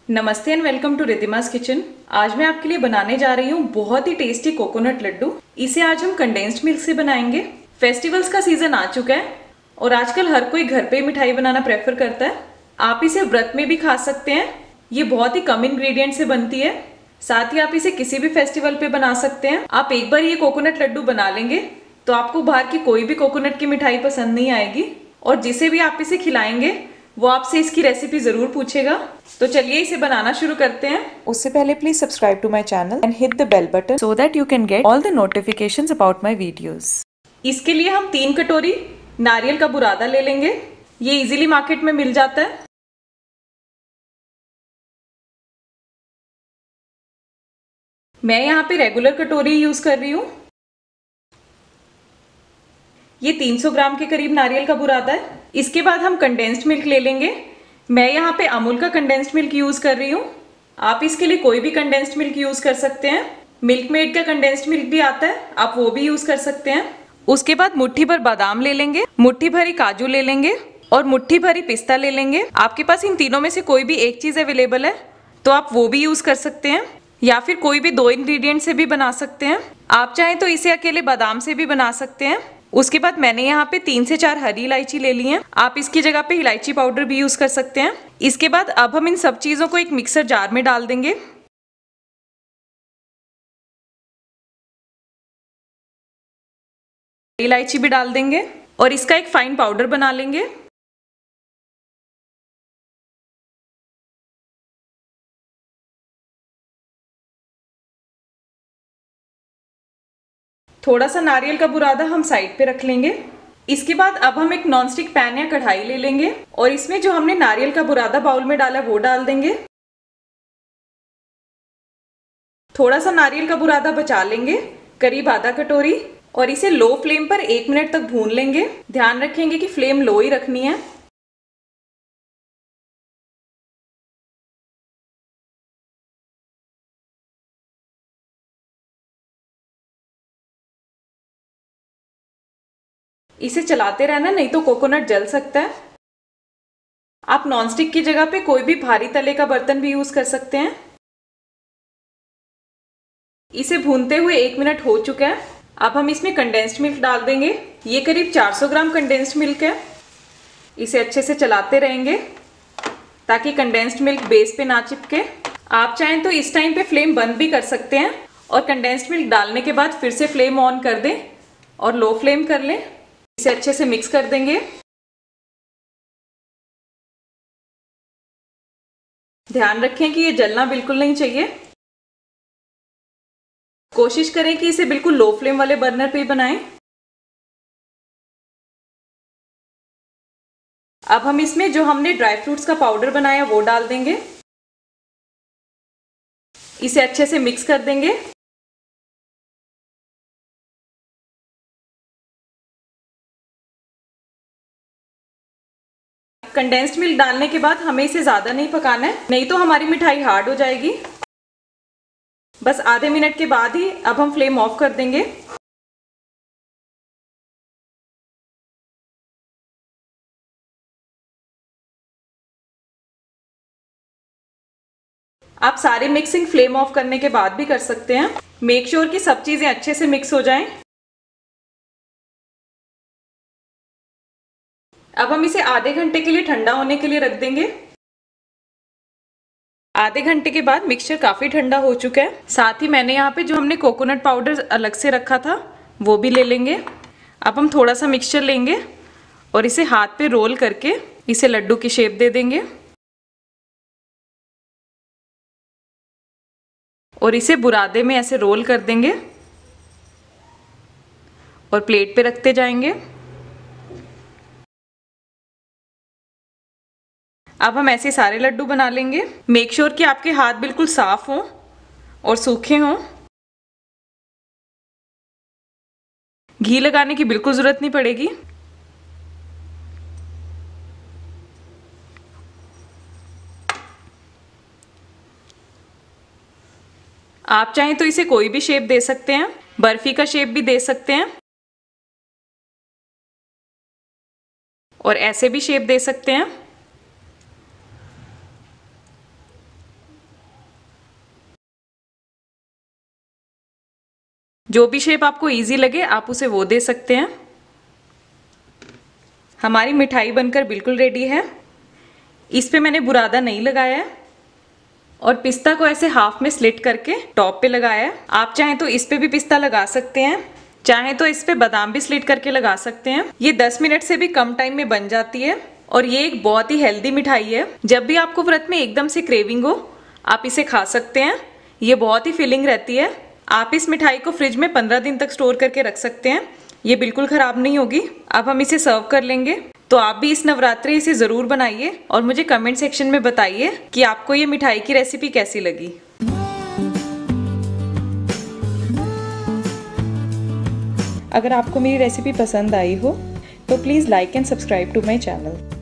नमस्ते and welcome to Riddhima's kitchen. आज मैं आपके लिए बनाने जा रही हूँ बहुत ही टेस्टी कोकोनट लड्डू। इसे आज हम कंडेंस्ड मिल्क से बनाएंगे। फेस्टिवल्स का सीजन आ चुका है और आजकल हर कोई घर पे मिठाई बनाना प्रेफर करता है। आप इसे व्रत में भी खा सकते हैं। ये बहुत ही कम इंग्रेडिएंट से बनती है। साथ ही आप इसे किसी भी फेस्टिवल पे बना सकते हैं। आप एक बार ये कोकोनट लड्डू बना लेंगे तो आपको बाहर की कोई भी कोकोनट की मिठाई पसंद नहीं आएगी और जिसे भी आप इसे खिलाएंगे वो आपसे इसकी रेसिपी जरूर पूछेगा। तो चलिए इसे बनाना शुरू करते हैं। उससे पहले please subscribe to my channel and hit the bell button so that you can get all the notifications about my videos. इसके लिए हम 3 कटोरी नारियल का बुरादा ले लेंगे। ये इजीली मार्केट में मिल जाता है। मैं यहाँ पे रेगुलर कटोरी यूज कर रही हूँ। ये 300 ग्राम के करीब नारियल का बुरादा है। इसके बाद हम कंडेंस्ड मिल्क ले लेंगे। मैं यहाँ पे अमूल का कंडेंस्ड मिल्क यूज कर रही हूँ। आप इसके लिए कोई भी कंडेंस्ड मिल्क यूज कर सकते हैं। मिल्क मेड का कंडेंस्ड मिल्क भी आता है, आप वो भी यूज कर सकते हैं। उसके बाद मुट्ठी भर बादाम ले लेंगे, मुट्ठी भरी काजू ले लेंगे और मुट्ठी भरी पिस्ता ले लेंगे। आपके पास इन तीनों में से कोई भी एक चीज अवेलेबल है तो आप वो भी यूज कर सकते हैं या फिर कोई भी 2 इंग्रेडिएंट से भी बना सकते हैं। आप चाहें तो इसे अकेले बादाम से भी बना सकते हैं। उसके बाद मैंने यहाँ पे 3 से 4 हरी इलायची ले ली है। आप इसकी जगह पे इलायची पाउडर भी यूज कर सकते हैं। इसके बाद अब हम इन सब चीजों को एक मिक्सर जार में डाल देंगे। इलायची भी डाल देंगे और इसका एक फाइन पाउडर बना लेंगे। थोड़ा सा नारियल का बुरादा हम साइड पे रख लेंगे। इसके बाद अब हम एक नॉनस्टिक पैन या कढ़ाई ले लेंगे और इसमें जो हमने नारियल का बुरादा बाउल में डाला वो डाल देंगे। थोड़ा सा नारियल का बुरादा बचा लेंगे, करीब आधा कटोरी, और इसे लो फ्लेम पर 1 मिनट तक भून लेंगे। ध्यान रखेंगे कि फ्लेम लो ही रखनी है। इसे चलाते रहना, नहीं तो कोकोनट जल सकता है। आप नॉनस्टिक की जगह पे कोई भी भारी तले का बर्तन भी यूज कर सकते हैं। इसे भूनते हुए 1 मिनट हो चुका है। अब हम इसमें कंडेंस्ड मिल्क डाल देंगे। ये करीब 400 ग्राम कंडेंस्ड मिल्क है। इसे अच्छे से चलाते रहेंगे ताकि कंडेंस्ड मिल्क बेस पे ना चिपके। आप चाहें तो इस टाइम पे फ्लेम बंद भी कर सकते हैं और कंडेंस्ड मिल्क डालने के बाद फिर से फ्लेम ऑन कर दें और लो फ्लेम कर लें। इसे अच्छे से मिक्स कर देंगे। ध्यान रखें कि ये जलना बिल्कुल नहीं चाहिए। कोशिश करें कि इसे बिल्कुल लो फ्लेम वाले बर्नर पे ही बनाएं। अब हम इसमें जो हमने ड्राई फ्रूट्स का पाउडर बनाया वो डाल देंगे। इसे अच्छे से मिक्स कर देंगे। कंडेंस्ड मिल्क डालने के बाद हमें इसे ज्यादा नहीं पकाना है, नहीं तो हमारी मिठाई हार्ड हो जाएगी। बस आधे मिनट के बाद ही अब हम फ्लेम ऑफ कर देंगे। आप सारे मिक्सिंग फ्लेम ऑफ करने के बाद भी कर सकते हैं। मेक श्योर कि सब चीजें अच्छे से मिक्स हो जाएं। अब हम इसे आधे घंटे के लिए ठंडा होने के लिए रख देंगे। आधे घंटे के बाद मिक्सचर काफी ठंडा हो चुका है। साथ ही मैंने यहाँ पे जो हमने कोकोनट पाउडर अलग से रखा था वो भी ले लेंगे। अब हम थोड़ा सा मिक्सचर लेंगे और इसे हाथ पे रोल करके इसे लड्डू की शेप दे देंगे और इसे बुरादे में ऐसे रोल कर देंगे और प्लेट पे रखते जाएंगे। अब हम ऐसे सारे लड्डू बना लेंगे। मेक श्योर कि आपके हाथ बिल्कुल साफ हों और सूखे हों। घी लगाने की बिल्कुल जरूरत नहीं पड़ेगी। आप चाहें तो इसे कोई भी शेप दे सकते हैं, बर्फी का शेप भी दे सकते हैं और ऐसे भी शेप दे सकते हैं। जो भी शेप आपको इजी लगे आप उसे वो दे सकते हैं। हमारी मिठाई बनकर बिल्कुल रेडी है। इस पे मैंने बुरादा नहीं लगाया है और पिस्ता को ऐसे हाफ में स्लिट करके टॉप पे लगाया है। आप चाहें तो इस पे भी पिस्ता लगा सकते हैं, चाहें तो इस पे बादाम भी स्लिट करके लगा सकते हैं। ये 10 मिनट से भी कम टाइम में बन जाती है और ये एक बहुत ही हेल्दी मिठाई है। जब भी आपको व्रत में एकदम से क्रेविंग हो आप इसे खा सकते हैं। ये बहुत ही फिलिंग रहती है। आप इस मिठाई को फ्रिज में 15 दिन तक स्टोर करके रख सकते हैं, ये बिल्कुल खराब नहीं होगी। अब हम इसे सर्व कर लेंगे। तो आप भी इस नवरात्रि इसे जरूर बनाइए और मुझे कमेंट सेक्शन में बताइए कि आपको ये मिठाई की रेसिपी कैसी लगी। अगर आपको मेरी रेसिपी पसंद आई हो तो please like and subscribe to my channel.